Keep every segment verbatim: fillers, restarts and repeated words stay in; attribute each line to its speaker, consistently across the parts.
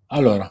Speaker 1: Allora,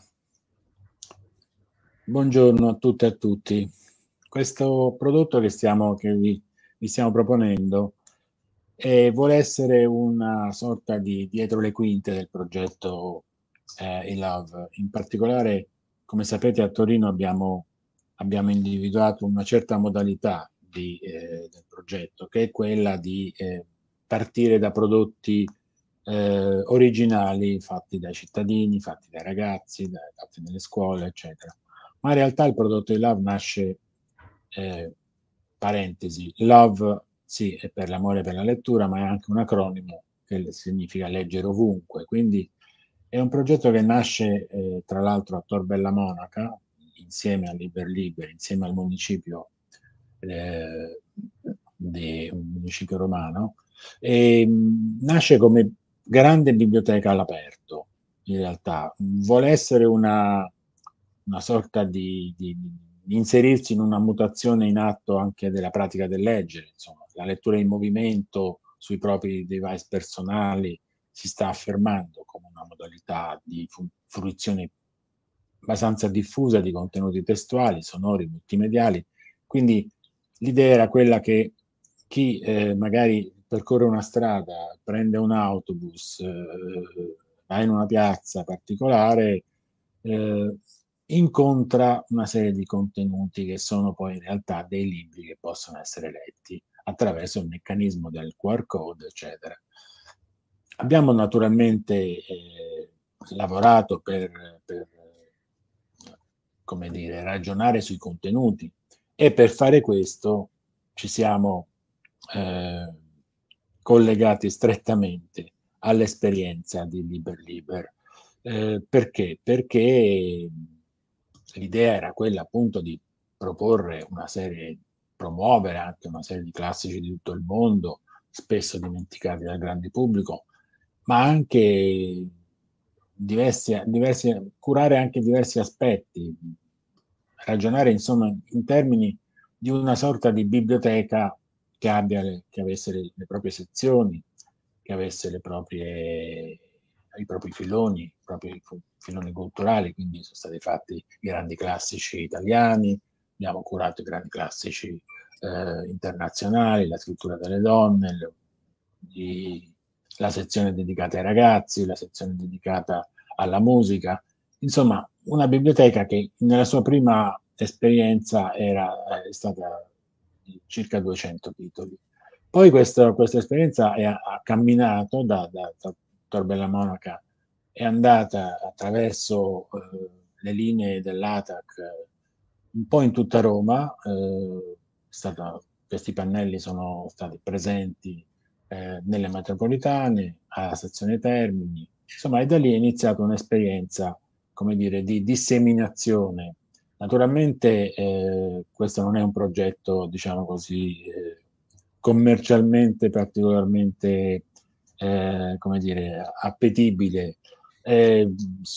Speaker 1: buongiorno a tutte e a tutti. Questo prodotto che stiamo che vi vi stiamo proponendo, ehm, vuole essere una sorta di dietro le quinte del progetto, ehm, eLove. In particolare, come sapete, a Torino abbiamo abbiamo individuato una certa modalità di ehm, del progetto, che è quella di, ehm, partire da prodotti eh, originali fatti dai cittadini, fatti dai ragazzi, da- fatti nelle scuole, eccetera. Ma in realtà il prodotto di Love nasce, eh, parentesi, Love sì, è per l'amore per la lettura, ma è anche un acronimo che significa leggere ovunque. Quindi è un progetto che nasce, eh, tra l'altro, a Tor Bella Monaca, insieme a Liber Liber, insieme al municipio, eh, di un municipio romano, e mh, nasce come grande biblioteca all'aperto, in realtà. Vuole essere una, una sorta di, di- di inserirsi in una mutazione in atto anche della pratica del leggere, insomma, la lettura in movimento sui propri device personali si sta affermando come una modalità di fu- fruizione abbastanza diffusa di contenuti testuali, sonori, multimediali. Quindi l'idea era quella che chi eh, magari percorre una strada, prende un autobus, eh, va in una piazza particolare, eh, incontra una serie di contenuti che sono poi in realtà dei libri che possono essere letti attraverso il meccanismo del Q R code, eccetera. Abbiamo naturalmente eh, lavorato per, per, come dire, ragionare sui contenuti e per fare questo ci siamo eh, collegati strettamente all'esperienza di Liber Liber. Eh, perché? Perché l'idea era quella appunto di proporre una serie, promuovere anche una serie di classici di tutto il mondo, spesso dimenticati dal grande pubblico, ma anche diversi, diversi, curare anche diversi aspetti, ragionare insomma in termini di una sorta di biblioteca che abbia le, che avesse le, le proprie sezioni, che avesse le proprie, i propri filoni, i propri filoni culturali, quindi sono stati fatti i grandi classici italiani, abbiamo curato i grandi classici eh, internazionali, la scrittura delle donne, le, i, la sezione dedicata ai ragazzi, la sezione dedicata alla musica, insomma una biblioteca che nella sua prima esperienza era, è stata di circa duecento titoli. Poi questa, questa esperienza è, ha camminato da, da, da Tor Bella Monaca, è andata attraverso eh, le linee dell'A T A C eh, un po' in tutta Roma, eh, è stata, questi pannelli sono stati presenti eh, nelle metropolitane, alla stazione Termini, insomma, e da lì è iniziata un'esperienza, come dire, di disseminazione. Naturalmente eh, questo non è un progetto, diciamo così, eh, commercialmente particolarmente, eh, come dire, appetibile. Eh,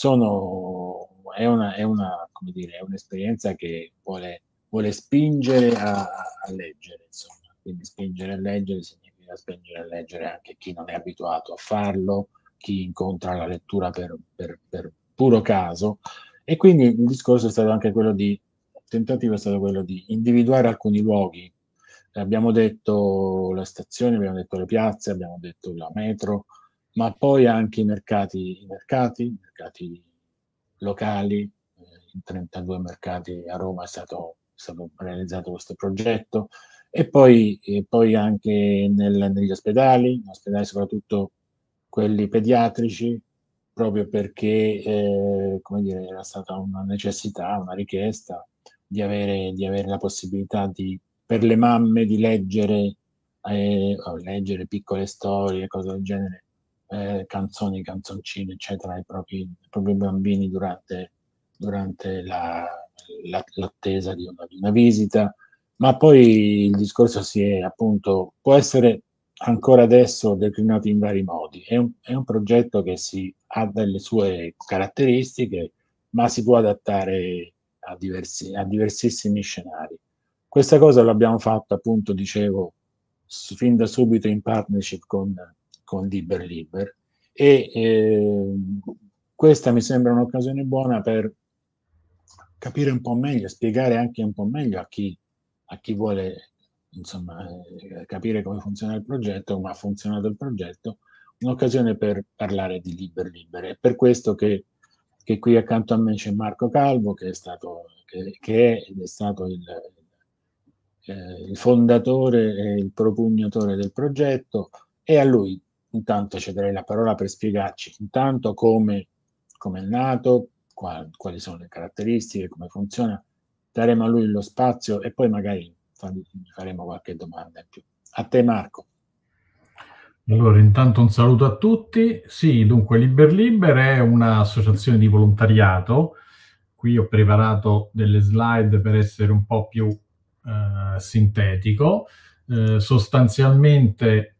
Speaker 1: sono, è una, è una, come dire, è un'esperienza che vuole, vuole spingere a, a leggere, insomma. Quindi spingere a leggere significa spingere a leggere anche chi non è abituato a farlo, chi incontra la lettura per, per, per puro caso. E quindi il discorso è stato anche quello di, il tentativo è stato quello di individuare alcuni luoghi. Abbiamo detto le stazioni, abbiamo detto le piazze, abbiamo detto la metro, ma poi anche i mercati, i mercati, i mercati locali, eh, in trentadue mercati a Roma è stato, è stato realizzato questo progetto, e poi, e poi anche nel- negli ospedali, negli ospedali soprattutto quelli pediatrici, proprio perché eh, come dire, era stata una necessità, una richiesta di avere, di avere la possibilità di, per le mamme di leggere, eh, o leggere piccole storie, cose del genere, eh, canzoni, canzoncine, eccetera, ai propri, ai propri bambini durante, durante la, la, l'attesa di una, di una visita. Ma poi il discorso si è appunto, può essere ancora adesso declinato in vari modi. È un, è un progetto che si, ha delle sue caratteristiche, ma si può adattare a, diversi, a diversissimi scenari. Questa cosa l'abbiamo fatta, appunto, dicevo, s- fin da subito in partnership con, con Liber Liber e eh, questa mi sembra un'occasione buona per capire un po' meglio, spiegare anche un po' meglio a chi, a chi vuole, insomma, eh, capire come funziona il progetto, come ha funzionato il progetto, un'occasione per parlare di Liber Libere. È per questo che, che qui accanto a me c'è Marco Calvo, che è stato, che, che è ed è stato il, eh, il fondatore e il propugnatore del progetto, e a lui intanto cederei la parola per spiegarci intanto come, come è nato, qual, quali sono le caratteristiche, come funziona. Daremo a lui lo spazio e poi magari faremo qualche domanda in più. A te, Marco.
Speaker 2: Allora, intanto un saluto a tutti. Sì, dunque Liber Liber è un'associazione di volontariato. Qui ho preparato delle slide per essere un po' più eh, sintetico. Eh, sostanzialmente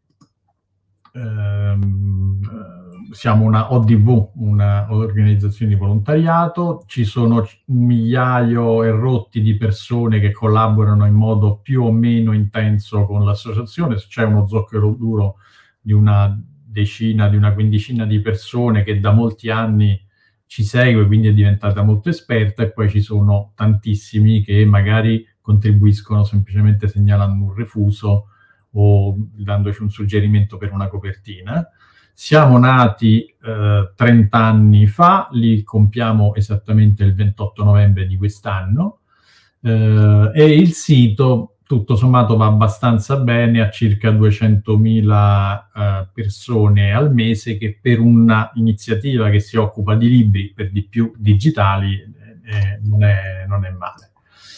Speaker 2: ehm, siamo una O D V, un'organizzazione di volontariato. Ci sono un migliaio e rotti di persone che collaborano in modo più o meno intenso con l'associazione. C'è uno zoccolo duro di una decina, di una quindicina di persone che da molti anni ci segue, quindi è diventata molto esperta, e poi ci sono tantissimi che magari contribuiscono semplicemente segnalando un refuso o dandoci un suggerimento per una copertina. Siamo nati eh, trenta anni fa, li compiamo esattamente il ventotto novembre di quest'anno, eh, e il sito tutto sommato va abbastanza bene, a circa duecentomila eh, persone al mese, che per una iniziativa che si occupa di libri, per di più digitali, eh, non, è, non è male.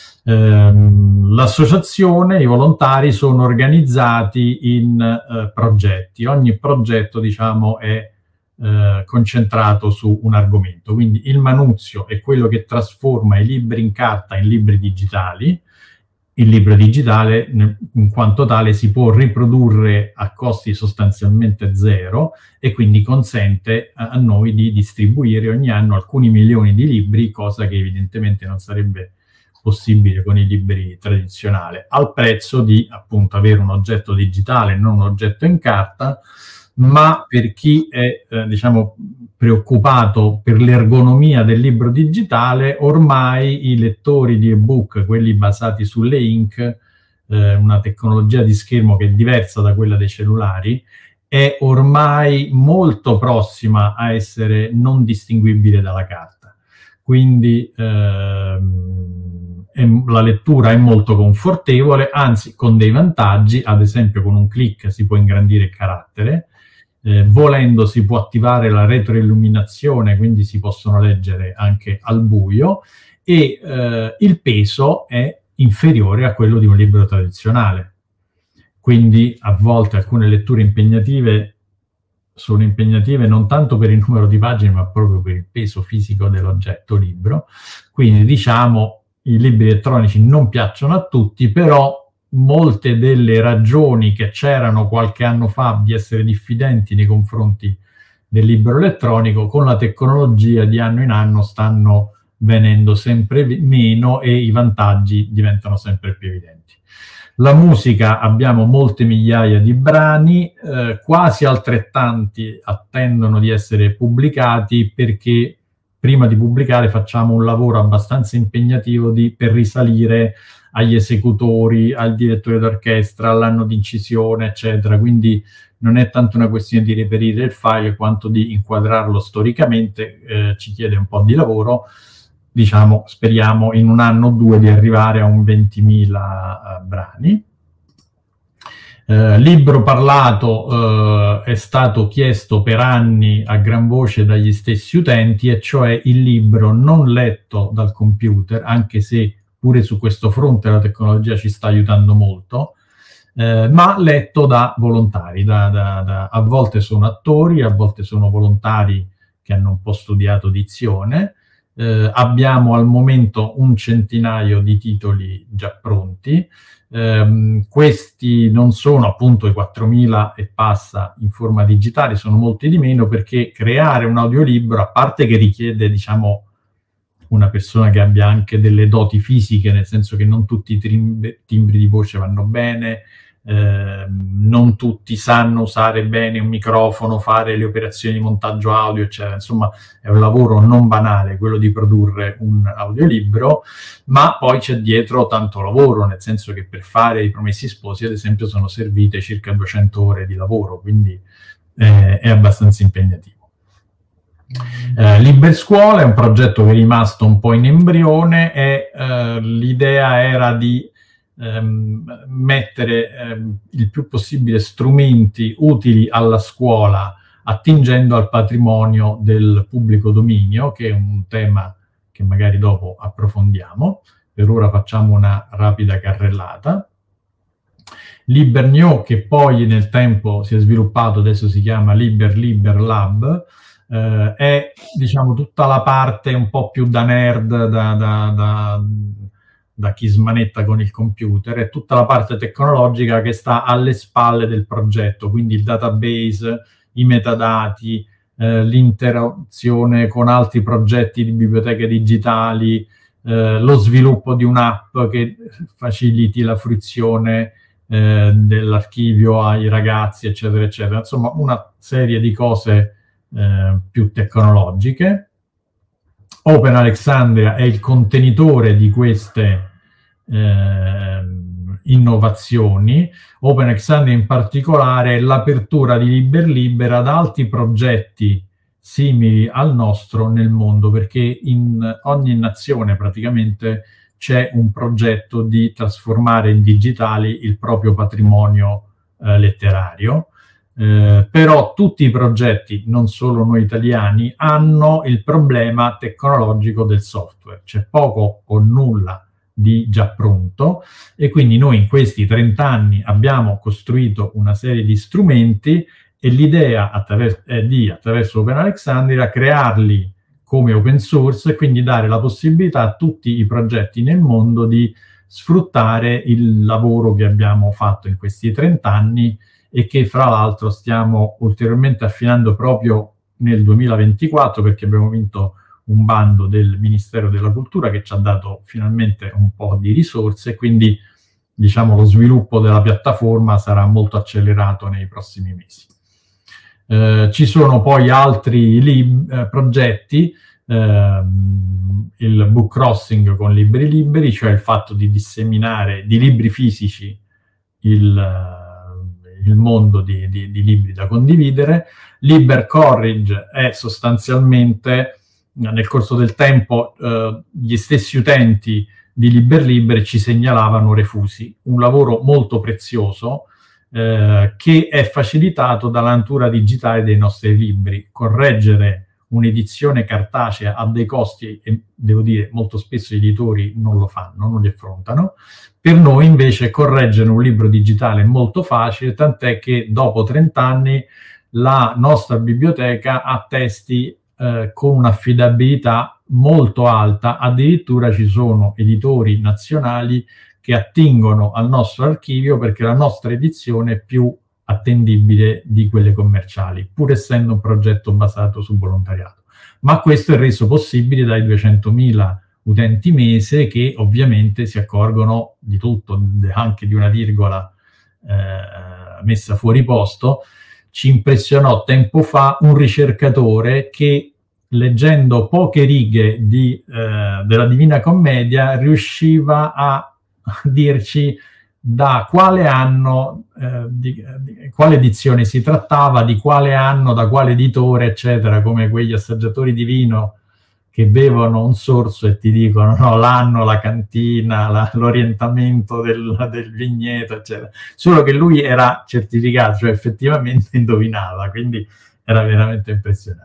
Speaker 2: Ehm, l'associazione, i volontari sono organizzati in eh, progetti. Ogni progetto, diciamo, è eh, concentrato su un argomento. Quindi il Manuzio è quello che trasforma i libri in carta in libri digitali. Il libro digitale, in quanto tale, si può riprodurre a costi sostanzialmente zero e quindi consente a noi di distribuire ogni anno alcuni milioni di libri, cosa che evidentemente non sarebbe possibile con i libri tradizionali, al prezzo di appunto avere un oggetto digitale, non un oggetto in carta. Ma per chi è eh, diciamo preoccupato per l'ergonomia del libro digitale, ormai i lettori di ebook, quelli basati sulle ink, eh, una tecnologia di schermo che è diversa da quella dei cellulari, è ormai molto prossima a essere non distinguibile dalla carta. Quindi ehm, è, la lettura è molto confortevole, anzi con dei vantaggi. Ad esempio, con un clic si può ingrandire il carattere. Eh, volendo si può attivare la retroilluminazione, quindi si possono leggere anche al buio, e eh, il peso è inferiore a quello di un libro tradizionale. Quindi a volte alcune letture impegnative sono impegnative non tanto per il numero di pagine, ma proprio per il peso fisico dell'oggetto libro. Quindi diciamo i libri elettronici non piacciono a tutti, però molte delle ragioni che c'erano qualche anno fa di essere diffidenti nei confronti del libro elettronico, con la tecnologia di anno in anno stanno venendo sempre meno e i vantaggi diventano sempre più evidenti. La musica, abbiamo molte migliaia di brani, eh, quasi altrettanti attendono di essere pubblicati, perché prima di pubblicare facciamo un lavoro abbastanza impegnativo di, per risalire agli esecutori, al direttore d'orchestra, all'anno di incisione, eccetera. Quindi non è tanto una questione di reperire il file quanto di inquadrarlo storicamente, eh, ci chiede un po' di lavoro. Diciamo, speriamo in un anno o due di arrivare a un ventimila uh, brani. Uh, libro parlato uh, è stato chiesto per anni a gran voce dagli stessi utenti, e cioè il libro non letto dal computer, anche se pure su questo fronte la tecnologia ci sta aiutando molto, eh, ma letto da volontari. Da, da, da, a volte sono attori, a volte sono volontari che hanno un po' studiato dizione. Eh, abbiamo al momento un centinaio di titoli già pronti. Eh, questi non sono appunto i quattromila e passa in forma digitale, sono molti di meno, perché creare un audiolibro, a parte che richiede, diciamo, una persona che abbia anche delle doti fisiche, nel senso che non tutti i timbri, timbri di voce vanno bene, eh, non tutti sanno usare bene un microfono, fare le operazioni di montaggio audio, eccetera. Insomma, è un lavoro non banale quello di produrre un audiolibro, ma poi c'è dietro tanto lavoro, nel senso che per fare I Promessi Sposi, ad esempio, sono servite circa duecento ore di lavoro, quindi eh, è abbastanza impegnativo. Eh, Liberscuola è un progetto che è rimasto un po' in embrione e eh, l'idea era di ehm, mettere ehm, il più possibile strumenti utili alla scuola, attingendo al patrimonio del pubblico dominio, che è un tema che magari dopo approfondiamo. Per ora facciamo una rapida carrellata. LiberNew, che poi nel tempo si è sviluppato, adesso si chiama Liber Liber Lab, eh, è, diciamo, tutta la parte un po' più da nerd, da, da, da, da chi smanetta con il computer, è tutta la parte tecnologica che sta alle spalle del progetto, quindi il database, i metadati, eh, l'interazione con altri progetti di biblioteche digitali, eh, lo sviluppo di un'app che faciliti la fruizione eh, dell'archivio ai ragazzi, eccetera, eccetera. Insomma, una serie di cose eh, più tecnologiche. Open Alexandria è il contenitore di queste eh, innovazioni. Open Alexandria in particolare è l'apertura di Liber Liber ad altri progetti simili al nostro nel mondo, perché in ogni nazione praticamente c'è un progetto di trasformare in digitali il proprio patrimonio eh, letterario. Eh, però tutti i progetti, non solo noi italiani, hanno il problema tecnologico del software. C'è poco o nulla di già pronto e quindi noi in questi trenta anni abbiamo costruito una serie di strumenti e l'idea attraver- è di, attraverso Open Alexandria, crearli come open source e quindi dare la possibilità a tutti i progetti nel mondo di sfruttare il lavoro che abbiamo fatto in questi trenta anni e che fra l'altro stiamo ulteriormente affinando proprio nel duemilaventiquattro, perché abbiamo vinto un bando del Ministero della Cultura che ci ha dato finalmente un po' di risorse, quindi diciamo lo sviluppo della piattaforma sarà molto accelerato nei prossimi mesi. Eh, ci sono poi altri lib- eh, progetti, eh, il book crossing con Libri Liberi, cioè il fatto di disseminare di libri fisici il il mondo di, di, di libri da condividere. Liber Courage è sostanzialmente, nel corso del tempo, eh, gli stessi utenti di Liber Liber ci segnalavano refusi, un lavoro molto prezioso eh, che è facilitato dalla natura digitale dei nostri libri. Correggere un'edizione cartacea ha dei costi e, devo dire, molto spesso gli editori non lo fanno, non li affrontano. Per noi invece correggere un libro digitale è molto facile, tant'è che dopo trenta anni la nostra biblioteca ha testi eh, con un'affidabilità molto alta, addirittura ci sono editori nazionali che attingono al nostro archivio perché la nostra edizione è più attendibile di quelle commerciali, pur essendo un progetto basato su volontariato. Ma questo è reso possibile dai duecentomila utenti mese che ovviamente si accorgono di tutto, anche di una virgola eh, messa fuori posto. Ci impressionò tempo fa un ricercatore che, leggendo poche righe di, eh, della Divina Commedia, riusciva a dirci da quale anno, eh, di, di quale edizione si trattava, di quale anno, da quale editore, eccetera, come quegli assaggiatori di vino che bevono un sorso e ti dicono no, l'anno, la cantina, la, l'orientamento del, del vigneto, eccetera. Solo che lui era certificato, cioè effettivamente indovinava, quindi era veramente impressionante.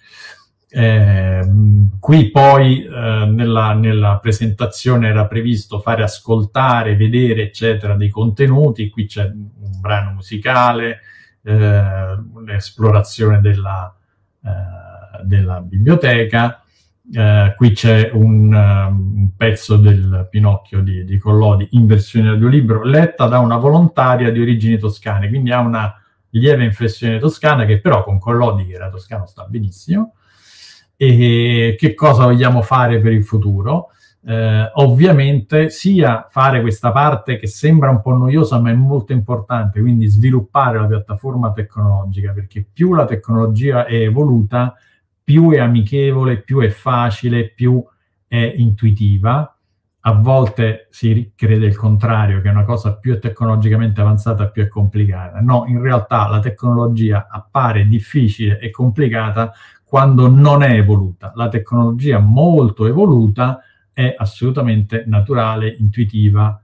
Speaker 2: Eh, qui poi eh, nella, nella presentazione era previsto fare ascoltare, vedere, eccetera, dei contenuti. Qui c'è un brano musicale, eh, un'esplorazione della, eh, della biblioteca. Uh, qui c'è un, uh, un pezzo del Pinocchio di, di Collodi in versione audiolibro, letta da una volontaria di origini toscane, quindi ha una lieve inflessione toscana che però con Collodi, che era toscano, sta benissimo. E che cosa vogliamo fare per il futuro? Eh, ovviamente sia fare questa parte che sembra un po' noiosa ma è molto importante, quindi sviluppare la piattaforma tecnologica, perché più la tecnologia è evoluta, più è amichevole, più è facile, più è intuitiva. A volte si crede il contrario, che una cosa più è tecnologicamente avanzata più è complicata. No, in realtà la tecnologia appare difficile e complicata quando non è evoluta. La tecnologia molto evoluta è assolutamente naturale, intuitiva,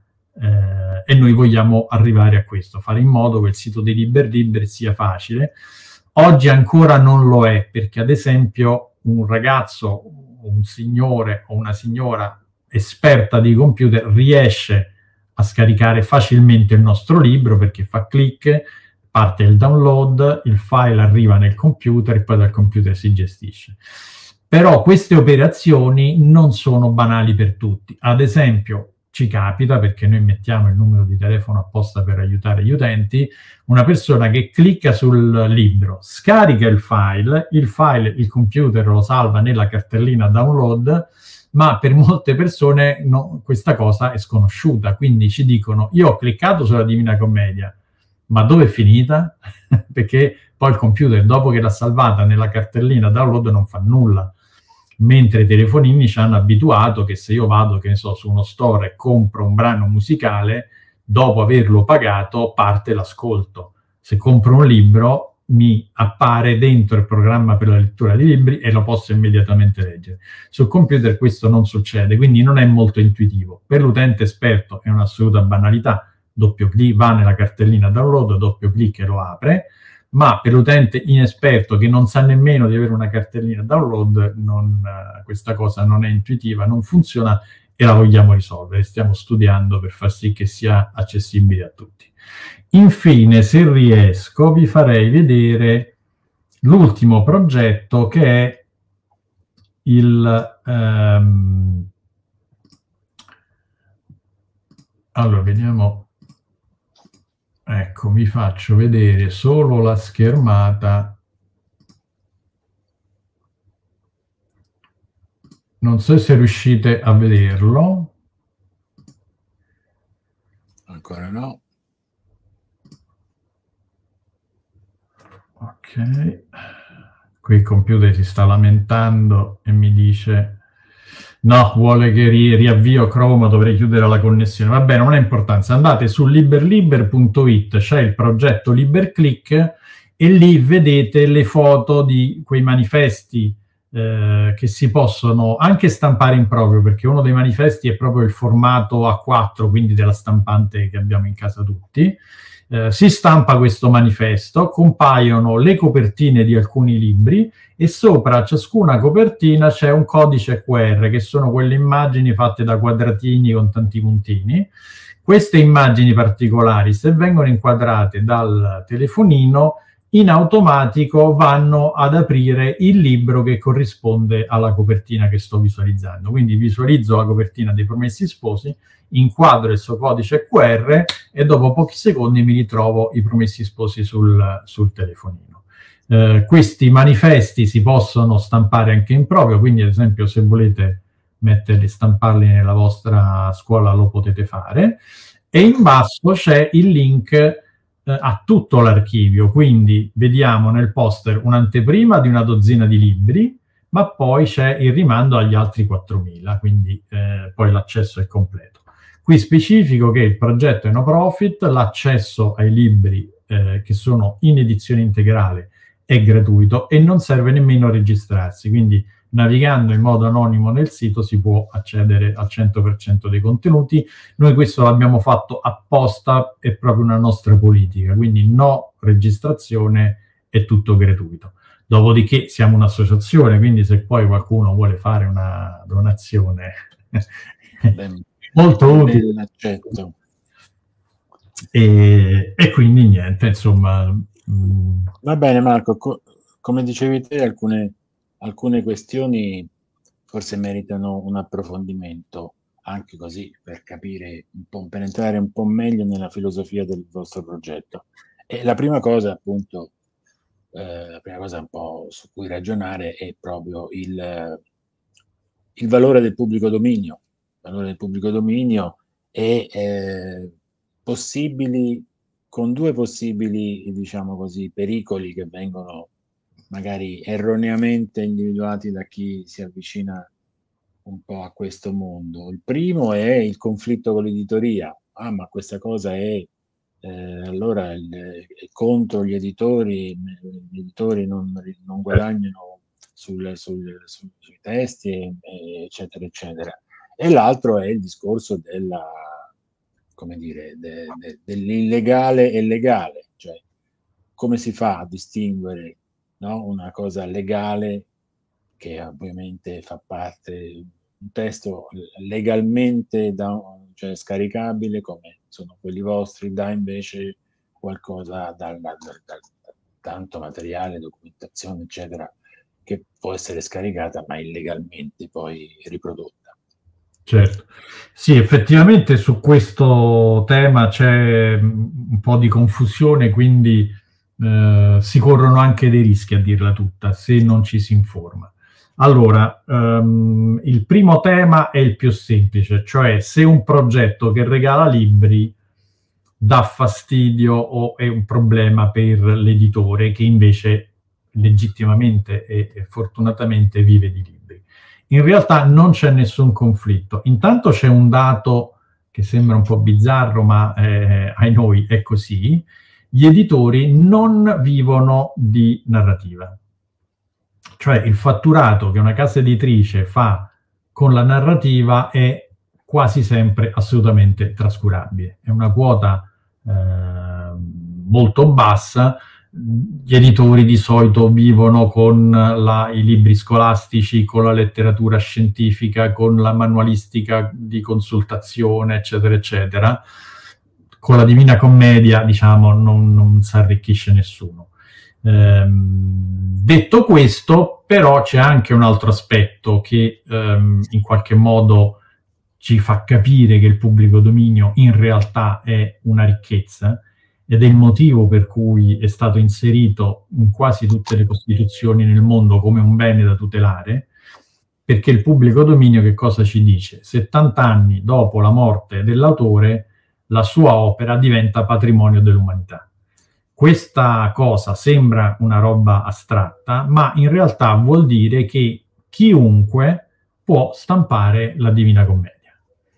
Speaker 2: eh, e noi vogliamo arrivare a questo, fare in modo che il sito dei Liber Liber sia facile. Oggi ancora non lo è, perché ad esempio un ragazzo, un signore o una signora esperta di computer riesce a scaricare facilmente il nostro libro, perché fa clic, parte il download, il file arriva nel computer e poi dal computer si gestisce. Però queste operazioni non sono banali per tutti. Ad esempio, ci capita, perché noi mettiamo il numero di telefono apposta per aiutare gli utenti, una persona che clicca sul libro, scarica il file, il file il computer lo salva nella cartellina download, ma per molte persone no, questa cosa è sconosciuta, quindi ci dicono: io ho cliccato sulla Divina Commedia, ma dove è finita? Perché poi il computer, dopo che l'ha salvata nella cartellina download, non fa nulla. Mentre i telefonini ci hanno abituato che se io vado, che ne so, su uno store e compro un brano musicale, dopo averlo pagato parte l'ascolto. Se compro un libro mi appare dentro il programma per la lettura di libri e lo posso immediatamente leggere. Sul computer questo non succede, quindi non è molto intuitivo. Per l'utente esperto è un'assoluta banalità, doppio clic, va nella cartellina download, doppio clic e lo apre, ma per l'utente inesperto che non sa nemmeno di avere una cartellina download, non, uh, questa cosa non è intuitiva, non funziona e la vogliamo risolvere. Stiamo studiando per far sì che sia accessibile a tutti. Infine, se riesco, vi farei vedere l'ultimo progetto, che è il... Um, allora, vediamo... Ecco, vi faccio vedere solo la schermata. Non so se riuscite a vederlo.
Speaker 1: Ancora no.
Speaker 2: Ok. Qui il computer si sta lamentando e mi dice... No, vuole che ri riavvio Chrome, dovrei chiudere la connessione. Va bene, non ha importanza. Andate su liberliber punto it, c'è il progetto LiberClick e lì vedete le foto di quei manifesti eh, che si possono anche stampare in proprio, perché uno dei manifesti è proprio il formato A quattro, quindi della stampante che abbiamo in casa tutti. Eh, si stampa questo manifesto, compaiono le copertine di alcuni libri e sopra ciascuna copertina c'è un codice Q R, che sono quelle immagini fatte da quadratini con tanti puntini. Queste immagini particolari, se vengono inquadrate dal telefonino, in automatico vanno ad aprire il libro che corrisponde alla copertina che sto visualizzando. Quindi visualizzo la copertina dei Promessi Sposi, inquadro il suo codice Q R e dopo pochi secondi mi ritrovo i Promessi Sposi sul, sul telefonino. Eh, questi manifesti si possono stampare anche in proprio, quindi ad esempio se volete metterli, stamparli nella vostra scuola lo potete fare. E in basso c'è il link eh, a tutto l'archivio, quindi vediamo nel poster un'anteprima di una dozzina di libri, ma poi c'è il rimando agli altri quattromila, quindi eh, poi l'accesso è completo. Qui specifico che il progetto è no profit, l'accesso ai libri eh, che sono in edizione integrale è gratuito e non serve nemmeno registrarsi, quindi navigando in modo anonimo nel sito si può accedere al cento per cento dei contenuti. Noi questo l'abbiamo fatto apposta, è proprio una nostra politica, quindi no registrazione, è tutto gratuito. Dopodiché siamo un'associazione, quindi se poi qualcuno vuole fare una donazione
Speaker 1: Ben,
Speaker 2: molto utile.
Speaker 1: Accetto.
Speaker 2: E, e quindi niente, insomma... Mh.
Speaker 1: Va bene Marco, co come dicevi te, alcune, alcune questioni forse meritano un approfondimento, anche così per capire un po', per entrare un po' meglio nella filosofia del vostro progetto. E la prima cosa, appunto, eh, la prima cosa un po' su cui ragionare è proprio il, il valore del pubblico dominio. valore del pubblico dominio e eh, possibili, con due possibili, diciamo così, pericoli che vengono magari erroneamente individuati da chi si avvicina un po' a questo mondo. Il primo è il conflitto con l'editoria. Ah, ma questa cosa è eh, allora il, è contro gli editori, gli editori non, non guadagnano sul, sul, sul, sui testi, eccetera, eccetera. E l'altro è il discorso della, come dire, de, de, dell'illegale e legale, cioè come si fa a distinguere, no, una cosa legale che ovviamente fa parte un testo legalmente da, cioè scaricabile come sono quelli vostri, da invece qualcosa da, da, da, da tanto materiale, documentazione eccetera che può essere scaricata ma illegalmente poi riprodotta.
Speaker 2: Certo, sì, effettivamente su questo tema c'è un po' di confusione, quindi eh, si corrono anche dei rischi, a dirla tutta, se non ci si informa. Allora, um, il primo tema è il più semplice, cioè se un progetto che regala libri dà fastidio o è un problema per l'editore che invece legittimamente e, e fortunatamente vive di libri. In realtà non c'è nessun conflitto. Intanto c'è un dato che sembra un po' bizzarro, ma eh, ai noi è così. Gli editori non vivono di narrativa. Cioè il fatturato che una casa editrice fa con la narrativa è quasi sempre assolutamente trascurabile. È una quota eh, molto bassa. Gli editori di solito vivono con la, i libri scolastici, con la letteratura scientifica, con la manualistica di consultazione, eccetera, eccetera. Con la Divina Commedia, diciamo, non, non si arricchisce nessuno. Ehm, detto questo, però c'è anche un altro aspetto che ehm, in qualche modo ci fa capire che il pubblico dominio in realtà è una ricchezza, ed è il motivo per cui è stato inserito in quasi tutte le costituzioni nel mondo come un bene da tutelare, perché il pubblico dominio che cosa ci dice? settanta anni dopo la morte dell'autore, la sua opera diventa patrimonio dell'umanità. Questa cosa sembra una roba astratta, ma in realtà vuol dire che chiunque può stampare la Divina Commedia.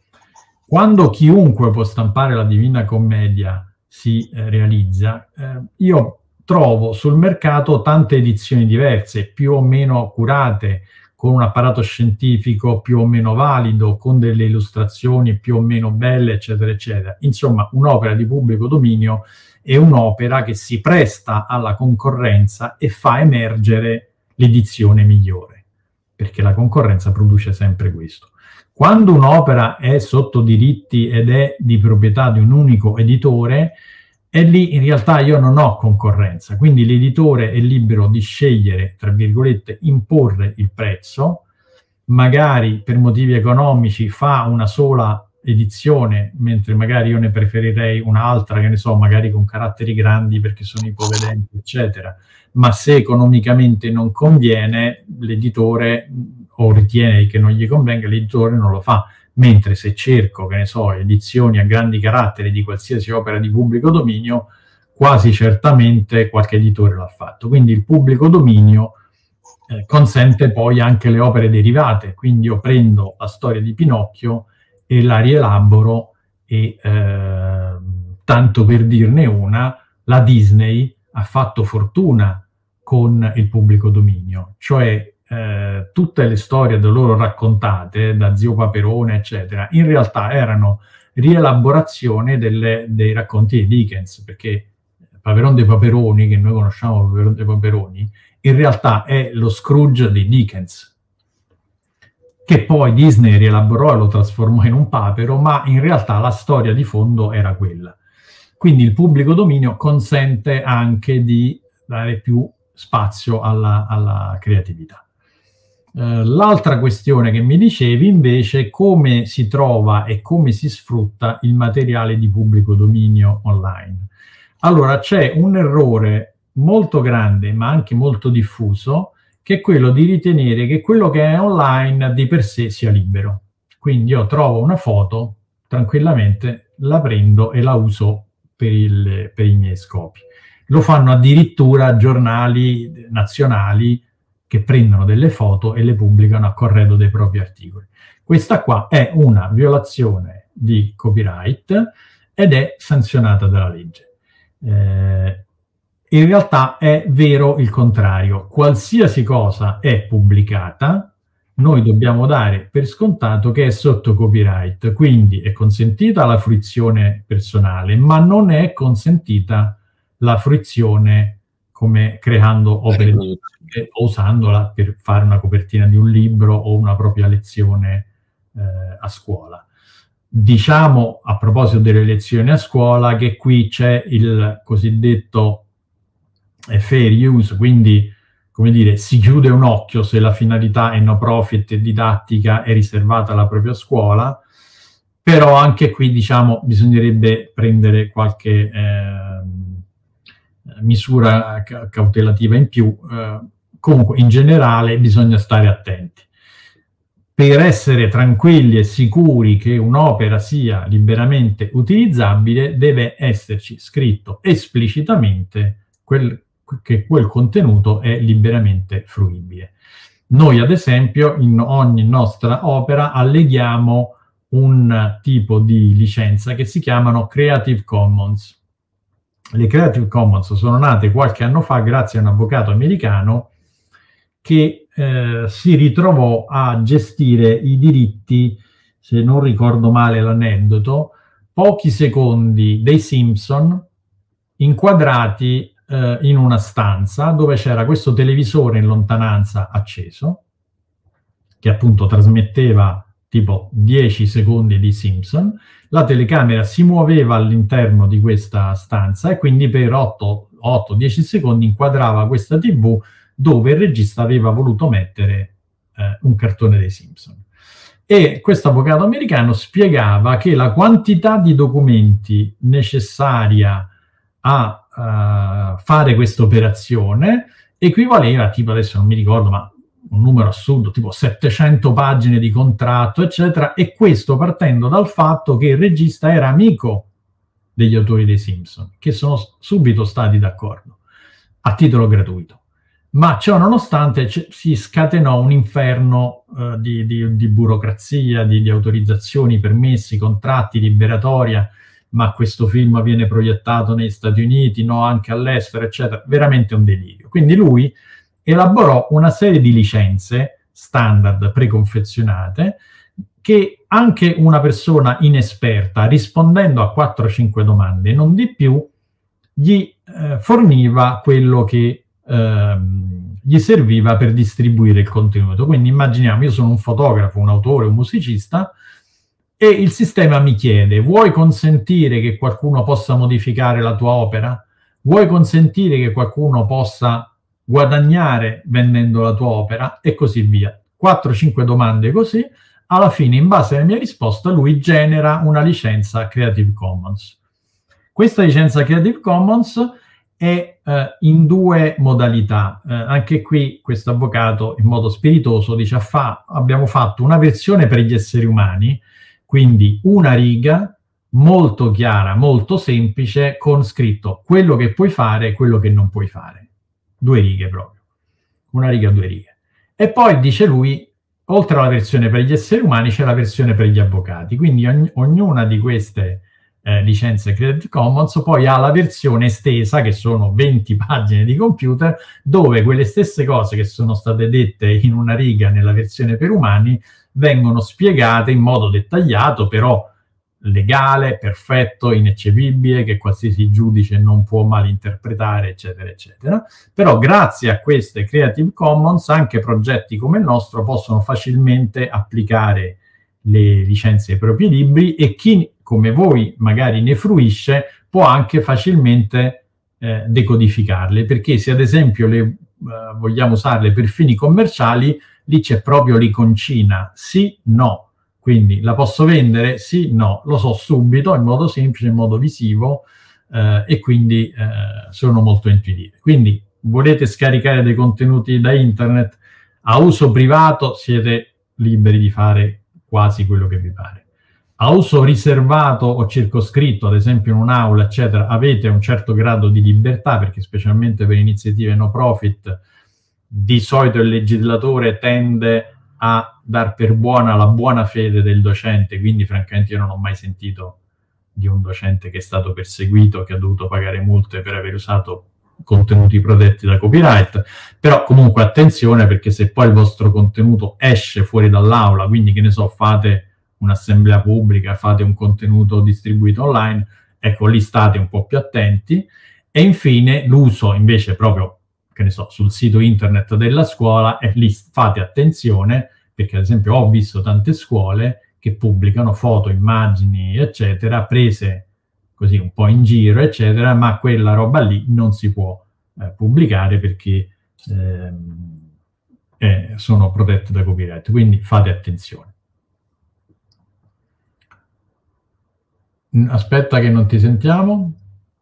Speaker 2: Quando chiunque può stampare la Divina Commedia si eh, realizza, eh, io trovo sul mercato tante edizioni diverse, più o meno curate, con un apparato scientifico più o meno valido, con delle illustrazioni più o meno belle, eccetera, eccetera. Insomma, un'opera di pubblico dominio è un'opera che si presta alla concorrenza e fa emergere l'edizione migliore, perché la concorrenza produce sempre questo. Quando un'opera è sotto diritti ed è di proprietà di un unico editore, e lì in realtà io non ho concorrenza, quindi l'editore è libero di scegliere, tra virgolette, imporre il prezzo, magari per motivi economici fa una sola edizione, mentre magari io ne preferirei un'altra, che ne so, magari con caratteri grandi perché sono ipovedenti, eccetera. Ma se economicamente non conviene, l'editore, o ritiene che non gli convenga, l'editore non lo fa. Mentre se cerco, che ne so, edizioni a grandi caratteri di qualsiasi opera di pubblico dominio, quasi certamente qualche editore l'ha fatto. Quindi il pubblico dominio eh, consente poi anche le opere derivate. Quindi io prendo la storia di Pinocchio e la rielaboro e, eh, tanto per dirne una, la Disney ha fatto fortuna con il pubblico dominio, cioè Eh, tutte le storie da loro raccontate, da Zio Paperone, eccetera, in realtà erano rielaborazione delle, dei racconti di Dickens, perché Paperon dei Paperoni, che noi conosciamo Paperon dei Paperoni, in realtà è lo Scrooge di Dickens, che poi Disney rielaborò e lo trasformò in un papero, ma in realtà la storia di fondo era quella. Quindi il pubblico dominio consente anche di dare più spazio alla, alla creatività. Uh, l'altra questione che mi dicevi invece è come si trova e come si sfrutta il materiale di pubblico dominio online. Allora c'è un errore molto grande ma anche molto diffuso, che è quello di ritenere che quello che è online di per sé sia libero. Quindi io trovo una foto, tranquillamente la prendo e la uso per, il, per i miei scopi. Lo fanno addirittura giornali nazionali che prendono delle foto e le pubblicano a corredo dei propri articoli. Questa qua è una violazione di copyright ed è sanzionata dalla legge. Eh, in realtà è vero il contrario. Qualsiasi cosa è pubblicata, noi dobbiamo dare per scontato che è sotto copyright, quindi è consentita la fruizione personale, ma non è consentita la fruizione come creando opere o usandola per fare una copertina di un libro o una propria lezione eh, a scuola. Diciamo, a proposito delle lezioni a scuola, che qui c'è il cosiddetto fair use, quindi, come dire, si chiude un occhio se la finalità è no profit e didattica è riservata alla propria scuola, però anche qui, diciamo, bisognerebbe prendere qualche eh, misura ca cautelativa in più. Eh, comunque, in generale, bisogna stare attenti. Per essere tranquilli e sicuri che un'opera sia liberamente utilizzabile, deve esserci scritto esplicitamente quel che quel contenuto è liberamente fruibile. Noi, ad esempio, in ogni nostra opera alleghiamo un tipo di licenza che si chiamano Creative Commons. Le Creative Commons sono nate qualche anno fa grazie a un avvocato americano che eh, si ritrovò a gestire i diritti, se non ricordo male l'aneddoto, pochi secondi dei Simpson inquadrati in una stanza dove c'era questo televisore in lontananza acceso, che appunto trasmetteva tipo dieci secondi di Simpson. La telecamera si muoveva all'interno di questa stanza e quindi per otto dieci secondi inquadrava questa tivù dove il regista aveva voluto mettere eh, un cartone dei Simpson. E questo avvocato americano spiegava che la quantità di documenti necessaria a Uh, fare questa operazione equivaleva, tipo, adesso non mi ricordo, ma un numero assurdo, tipo settecento pagine di contratto, eccetera, e questo partendo dal fatto che il regista era amico degli autori dei Simpson, che sono subito stati d'accordo, a titolo gratuito. Ma ciò nonostante si scatenò un inferno uh, di, di, di burocrazia, di, di autorizzazioni, permessi, contratti, liberatoria, ma questo film viene proiettato negli Stati Uniti, no anche all'estero, eccetera. Veramente un delirio. Quindi lui elaborò una serie di licenze standard preconfezionate che anche una persona inesperta, rispondendo a quattro cinque domande, non di più, gli eh, forniva quello che eh, gli serviva per distribuire il contenuto. Quindi immaginiamo, io sono un fotografo, un autore, un musicista, e il sistema mi chiede: vuoi consentire che qualcuno possa modificare la tua opera? Vuoi consentire che qualcuno possa guadagnare vendendo la tua opera? E così via. quattro cinque domande così. Alla fine, in base alla mia risposta, lui genera una licenza Creative Commons. Questa licenza Creative Commons è eh, in due modalità. Eh, anche qui questo avvocato, in modo spiritoso, dice: fa, abbiamo fatto una versione per gli esseri umani, quindi una riga molto chiara, molto semplice, con scritto quello che puoi fare e quello che non puoi fare. Due righe proprio. Una riga, due righe. E poi, dice lui, oltre alla versione per gli esseri umani c'è la versione per gli avvocati. Quindi ogn ognuna di queste eh, licenze Creative Commons poi ha la versione estesa, che sono venti pagine di computer, dove quelle stesse cose che sono state dette in una riga nella versione per umani vengono spiegate in modo dettagliato, però legale, perfetto, ineccepibile, che qualsiasi giudice non può malinterpretare, eccetera, eccetera. Però grazie a queste Creative Commons anche progetti come il nostro possono facilmente applicare le licenze ai propri libri, e chi come voi magari ne fruisce può anche facilmente eh, decodificarle, perché se ad esempio le eh, vogliamo usarle per fini commerciali, lì c'è proprio l'iconcina sì, no. Quindi la posso vendere? Sì, no. Lo so subito, in modo semplice, in modo visivo, eh, e quindi eh, sono molto intuitive. Quindi volete scaricare dei contenuti da internet a uso privato, siete liberi di fare quasi quello che vi pare. A uso riservato o circoscritto, ad esempio in un'aula, eccetera, avete un certo grado di libertà, perché specialmente per iniziative no profit, di solito il legislatore tende a dar per buona la buona fede del docente, quindi francamente io non ho mai sentito di un docente che è stato perseguito, che ha dovuto pagare multe per aver usato contenuti protetti da copyright. Però comunque attenzione, perché se poi il vostro contenuto esce fuori dall'aula, quindi che ne so, fate un'assemblea pubblica, fate un contenuto distribuito online, ecco, lì state un po' più attenti. E infine l'uso invece proprio, che ne so, sul sito internet della scuola, e lì fate attenzione, perché ad esempio ho visto tante scuole che pubblicano foto, immagini, eccetera, prese così un po' in giro, eccetera, ma quella roba lì non si può eh, pubblicare perché ehm, eh, sono protette da copyright, quindi fate attenzione. Aspetta che non ti sentiamo.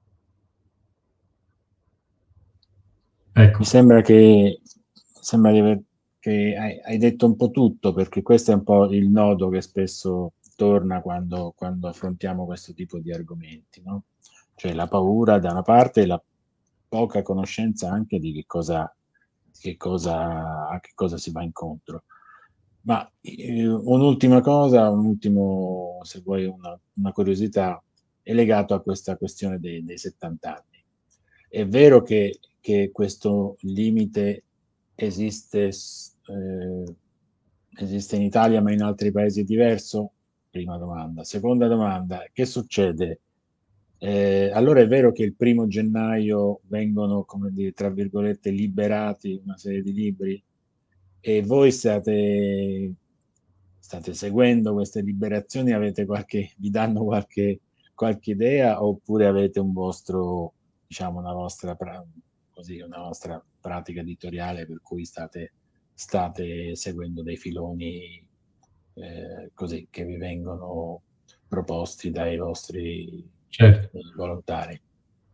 Speaker 2: Ecco.
Speaker 1: Mi sembra che, sembra di aver, che hai, hai detto un po' tutto, perché questo è un po' il nodo che spesso torna quando, quando affrontiamo questo tipo di argomenti, no? Cioè la paura da una parte e la poca conoscenza anche di che cosa, che cosa, a che cosa si va incontro. Ma eh, un'ultima cosa, un ultimo, se vuoi, una, una curiosità, è legato a questa questione dei, dei settanta anni. È vero che, che questo limite esiste, eh, esiste in Italia, ma in altri paesi è diverso? Prima domanda. Seconda domanda, che succede? Eh, allora è vero che il primo gennaio vengono, come dire, tra virgolette, liberati una serie di libri? E voi state, state seguendo queste liberazioni? Avete qualche, vi danno qualche, qualche idea, oppure avete un vostro, diciamo, una vostra, così, una vostra pratica editoriale per cui state, state seguendo dei filoni eh, così che vi vengono proposti dai vostri
Speaker 2: certo.
Speaker 1: volontari?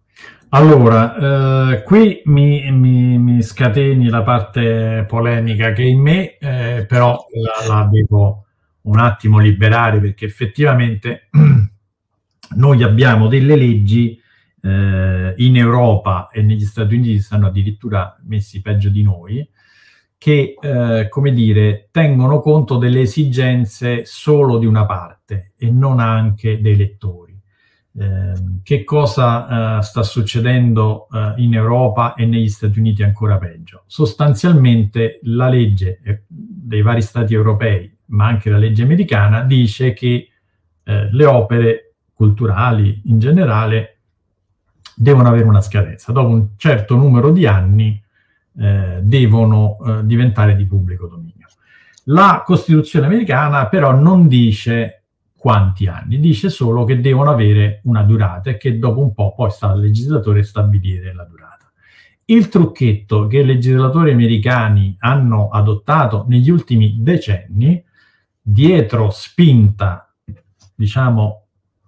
Speaker 2: Allora, eh, qui mi, mi, mi scateni la parte polemica che è in me, eh, però la, la devo un attimo liberare, perché effettivamente noi abbiamo delle leggi eh, in Europa e negli Stati Uniti stanno addirittura messi peggio di noi, che, eh, come dire, tengono conto delle esigenze solo di una parte e non anche dei lettori. Eh, che cosa eh, sta succedendo eh, in Europa e negli Stati Uniti ancora peggio? Sostanzialmente la legge eh, dei vari stati europei, ma anche la legge americana, dice che eh, le opere culturali in generale devono avere una scadenza. Dopo un certo numero di anni eh, devono eh, diventare di pubblico dominio. La Costituzione americana però non dice quanti anni, dice solo che devono avere una durata e che dopo un po' poi sta al legislatore stabilire la durata. Il trucchetto che i legislatori americani hanno adottato negli ultimi decenni, dietro spinta, diciamo,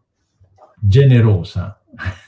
Speaker 2: generosa,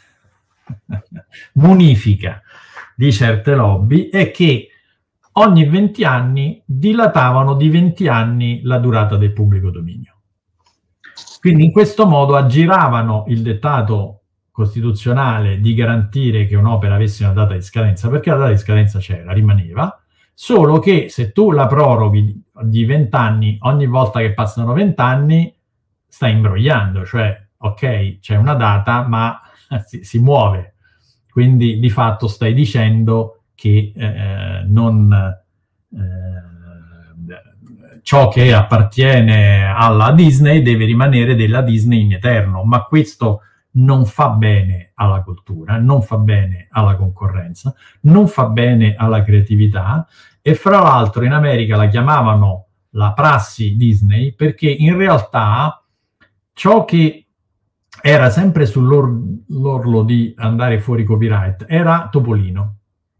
Speaker 2: munifica di certe lobby, è che ogni venti anni dilatavano di venti anni la durata del pubblico dominio. Quindi in questo modo aggiravano il dettato costituzionale di garantire che un'opera avesse una data di scadenza, perché la data di scadenza c'era, rimaneva, solo che se tu la proroghi di venti anni ogni volta che passano venti anni, stai imbrogliando, cioè, ok, c'è una data, ma si, si muove. Quindi di fatto stai dicendo che eh, non... Eh, ciò che appartiene alla Disney deve rimanere della Disney in eterno, ma questo non fa bene alla cultura, non fa bene alla concorrenza, non fa bene alla creatività, e fra l'altro in America la chiamavano la prassi Disney perché in realtà ciò che era sempre sull'orlo di andare fuori copyright era Topolino.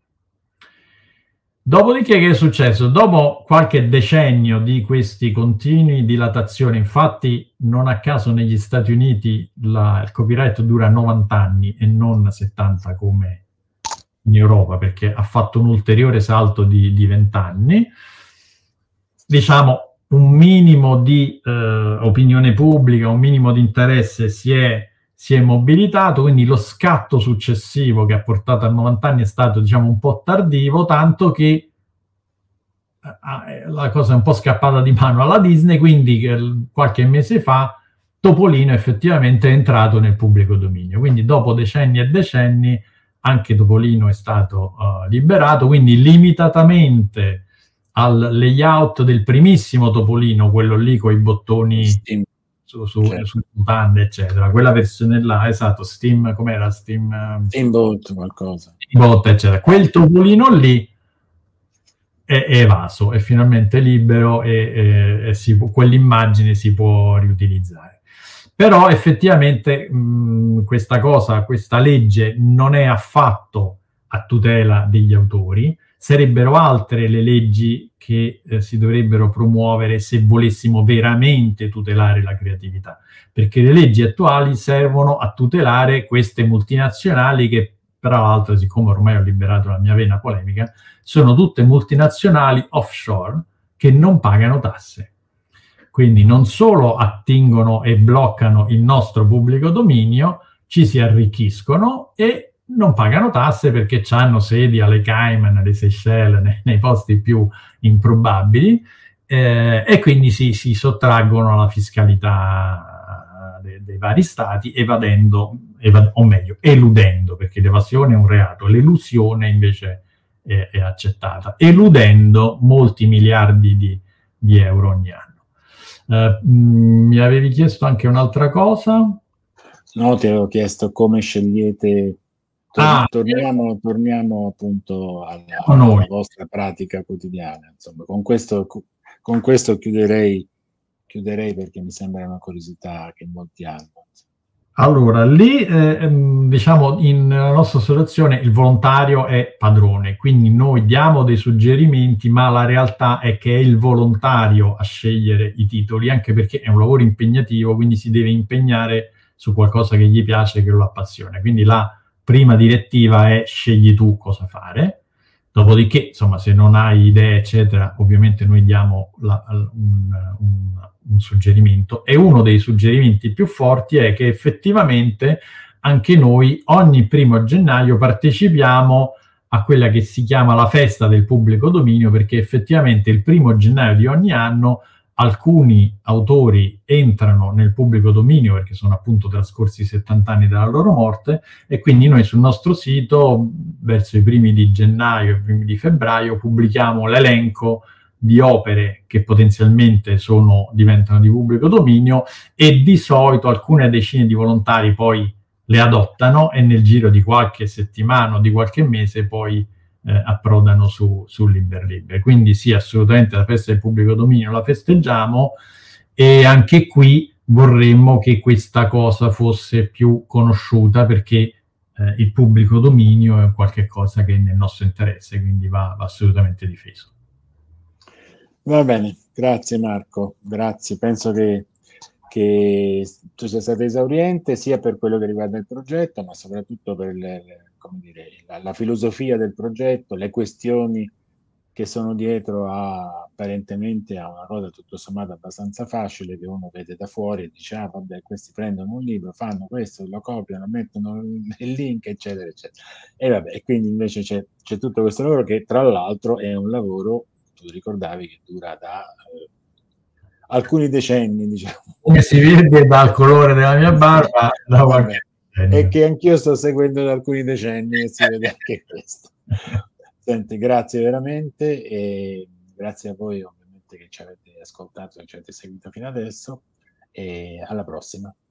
Speaker 2: Dopodiché che è successo? Dopo qualche decennio di questi continui dilatazioni, infatti non a caso negli Stati Uniti la, il copyright dura novanta anni e non settanta come in Europa, perché ha fatto un ulteriore salto di venti anni, diciamo, un minimo di eh, opinione pubblica, un minimo di interesse si è, si è mobilitato, quindi lo scatto successivo che ha portato a novanta anni è stato, diciamo, un po' tardivo, tanto che la cosa è un po' scappata di mano alla Disney, quindi qualche mese fa Topolino effettivamente è entrato nel pubblico dominio, quindi dopo decenni e decenni anche Topolino è stato uh, liberato, quindi limitatamente al layout del primissimo Topolino, quello lì con i bottoni Steam. su, su, certo. su mutande, eccetera, quella versione là, esatto, Steam, com'era? Steam...
Speaker 1: Steamboat, qualcosa.
Speaker 2: Steamboat, eccetera. Quel Topolino lì è, è evaso, è finalmente libero e, e, e si può, quell'immagine si può riutilizzare. Però effettivamente mh, questa cosa, questa legge non è affatto a tutela degli autori, sarebbero altre le leggi che eh, si dovrebbero promuovere se volessimo veramente tutelare la creatività, perché le leggi attuali servono a tutelare queste multinazionali che, tra l'altro, siccome ormai ho liberato la mia vena polemica, sono tutte multinazionali offshore che non pagano tasse. Quindi non solo attingono e bloccano il nostro pubblico dominio, ci si arricchiscono e non pagano tasse perché hanno sedi alle Cayman, alle Seychelles, nei, nei posti più improbabili, eh, e quindi si, si sottraggono alla fiscalità dei, dei vari stati, evadendo, evad- o meglio, eludendo, perché l'evasione è un reato, l'elusione invece è, è accettata, eludendo molti miliardi di, di euro ogni anno. Uh, mi avevi chiesto anche un'altra cosa?
Speaker 1: No, ti avevo chiesto come scegliete. Tor- ah, torniamo, torniamo appunto alla, alla vostra pratica quotidiana. Insomma, con questo, con questo chiuderei, chiuderei perché mi sembra una curiosità che molti hanno.
Speaker 2: Allora, lì, eh, diciamo, in nella nostra associazione il volontario è padrone, quindi noi diamo dei suggerimenti, ma la realtà è che è il volontario a scegliere i titoli, anche perché è un lavoro impegnativo, quindi si deve impegnare su qualcosa che gli piace, che lo appassiona. Quindi la prima direttiva è scegli tu cosa fare, dopodiché, insomma, se non hai idee, eccetera, ovviamente noi diamo la, un, un un suggerimento, e uno dei suggerimenti più forti è che effettivamente anche noi ogni primo gennaio partecipiamo a quella che si chiama la festa del pubblico dominio, perché effettivamente il primo gennaio di ogni anno alcuni autori entrano nel pubblico dominio perché sono appunto trascorsi settanta anni dalla loro morte, e quindi noi sul nostro sito verso i primi di gennaio, i primi di febbraio pubblichiamo l'elenco di opere che potenzialmente sono, diventano di pubblico dominio, e di solito alcune decine di volontari poi le adottano e nel giro di qualche settimana o di qualche mese poi eh, approdano su, su Liber Liber. Quindi sì, assolutamente la festa del pubblico dominio la festeggiamo, e anche qui vorremmo che questa cosa fosse più conosciuta, perché eh, il pubblico dominio è qualche cosa che è nel nostro interesse, quindi va, va assolutamente difeso.
Speaker 1: Va bene, grazie Marco, grazie. Penso che, che tu sia stato esauriente sia per quello che riguarda il progetto, ma soprattutto per le, le, come dire, la, la filosofia del progetto, le questioni che sono dietro a, apparentemente a una cosa tutto sommato abbastanza facile, che uno vede da fuori e dice: ah vabbè, questi prendono un libro, fanno questo, lo copiano, mettono il link, eccetera, eccetera. E vabbè, e quindi invece c'è, c'è tutto questo lavoro che tra l'altro è un lavoro, tu ricordavi, che dura da eh, alcuni decenni, diciamo.
Speaker 2: Come si vede dal colore della mia barba, da
Speaker 1: vabbè, e che anch'io sto seguendo da alcuni decenni, e si vede anche questo. Senti, grazie veramente, e grazie a voi ovviamente che ci avete ascoltato e ci avete seguito fino adesso, e alla prossima.